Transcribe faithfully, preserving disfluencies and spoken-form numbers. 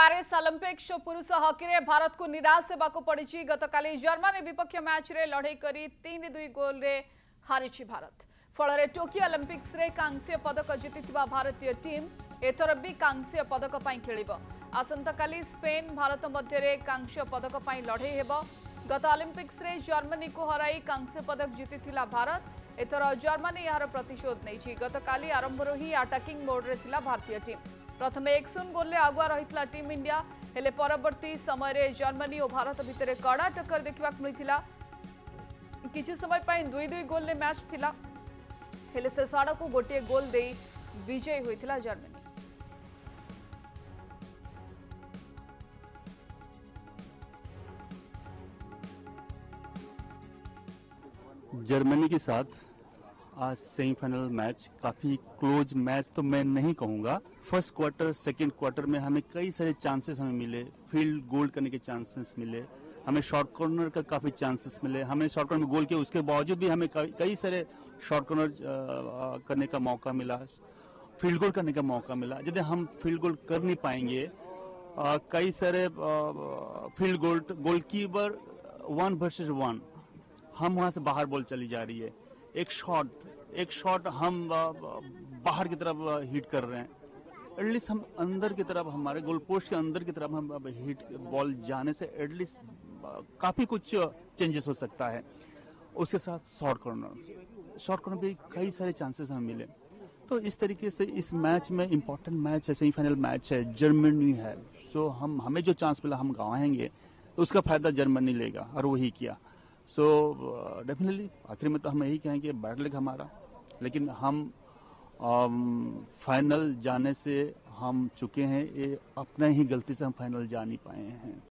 Paris Olympics पुरुष hockey रे भारत को निराश होगा पड़ी। गतकाली जर्मनी विपक्ष मैच रे लड़ाई करी तीन दुई गोल रे हारी भारत। फल टोकियो ओलंपिक्स रे कांस्य पदक जीति भारतीय टीम एथर भी कांस्य पदक खेल। आसंताकाली स्पेन भारत मध्य कांस्य पदक लड़ाई हेब। गत ओलंपिक्स रे जर्मनी को हराई कांस्य पदक जीति भारत। एथर जर्मनी यार प्रतिशोध नहीं। गतकाली आरंभर ही अटाकिंग मोड रे थिला भारतीय टीम। प्रथम एक शून्य गोल आगुआ रही टीम इंडिया हेले परवर्ती समय जर्मनी और भारत भितर कड़ा टक्कर देखा मिलता। किछि समय पर दुई दुई गोल ले मैच थिला हेले से साड़ा को गोटे गोल दे विजयी होइथिला जर्मनी। जर्मनी के साथ आज सेमीफाइनल मैच काफी क्लोज मैच तो मैं नहीं कहूंगा। फर्स्ट क्वार्टर सेकंड क्वार्टर में हमें कई सारे चांसेस हमें मिले, फील्ड गोल करने के चांसेस मिले, हमें शॉर्ट कॉर्नर का काफी चांसेस मिले, हमें शॉर्ट कॉर्नर में गोल किया, उसके बावजूद भी हमें कई सारे शॉर्ट कॉर्नर करने का मौका मिला, फील्ड गोल करने का मौका मिला। यदि हम फील्ड गोल कर नहीं पाएंगे, आ, कई सारे field goal goalkeeper one versus one, हम वहां से बाहर बॉल चली जा रही है, एक शॉट एक शॉट हम बाहर की तरफ हिट कर रहे हैं, एटलीस्ट हम अंदर की तरफ, हमारे गोल पोस्ट के अंदर की तरफ हम हिट बॉल जाने से एटलीस्ट काफी कुछ चेंजेस हो सकता है। उसके साथ शॉर्ट कॉर्नर शॉर्ट कॉर्नर भी कई सारे चांसेस हमें मिले। तो इस तरीके से इस मैच में इंपॉर्टेंट मैच है, सेमीफाइनल मैच है, जर्मनी है, सो हम हमें जो चांस मिला हम गंवाएंगे तो उसका फायदा जर्मनी लेगा और वही किया। सो डेफिनेटली आखिर में तो हम यही कहेंगे बैड लक हमारा, लेकिन हम फाइनल जाने से हम चुके हैं, ये अपने ही गलती से हम फाइनल जा नहीं पाए हैं।